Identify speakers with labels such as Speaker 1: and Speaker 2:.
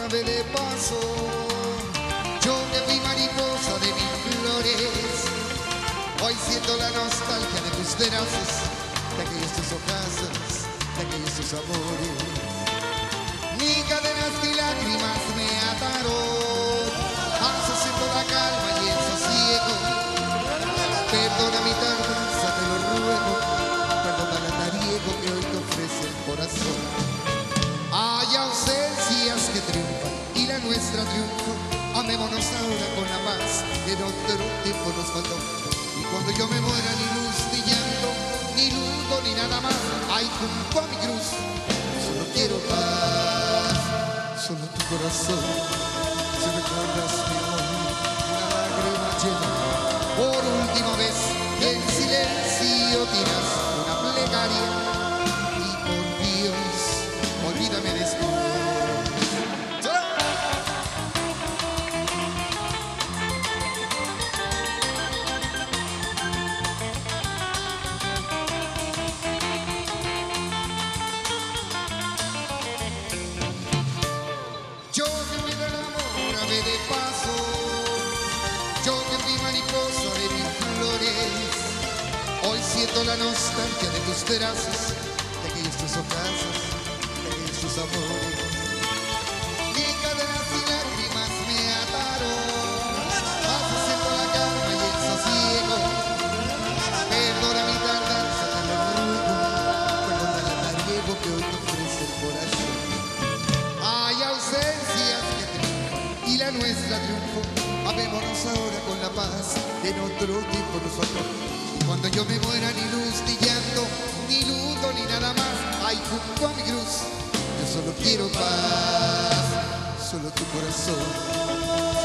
Speaker 1: ave de paso. Yo que fui mariposa de mil flores, hoy siento la nostalgia de tus brazos, de aquellos tus ojazos, de aquellos tus amores. Ni cadenas ni lágrimas me ataron, haces en toda calma y en sosiego. Perdona mi tardanza, te lo ruego, perdona el andariego que hoy te ofrece el corazón. Hay ausencias que triunfan y la nuestra triunfa. Amémonos ahora con la paz que en otro tiempo nos faltó. Y cuando yo me muera, ni luz, ni llanto, ni luto, ni nada más. Ay, junto a mi cruz, solo quiero paz, solo tu corazón. Si recuerdas mi amor, una lágrima llena por última vez, y en silencio tiras una plegaria. Y por Dios, olvídame después. Yo que fui del amor, ave de paso, yo que fui mariposa de mil flores, hoy siento la nostalgia de tus brazos, de aquellos tus ojazos, de aquellos tus amores. Ni cadenas y lágrimas me ataron, haces siento la calma y el sosiego. Perdona mi tardanza, te lo ruego, perdona el andariego que hoy te ofrece el corazón. Hay ausencias que triunfan y la nuestra triunfó. Amémonos ahora con la paz que en otro tiempo nos faltó. Y cuando yo me muera, ni luz, ni llanto, ni luto, ni nada más. Ay, junto a mi cruz, yo solo quiero paz, solo tu corazón.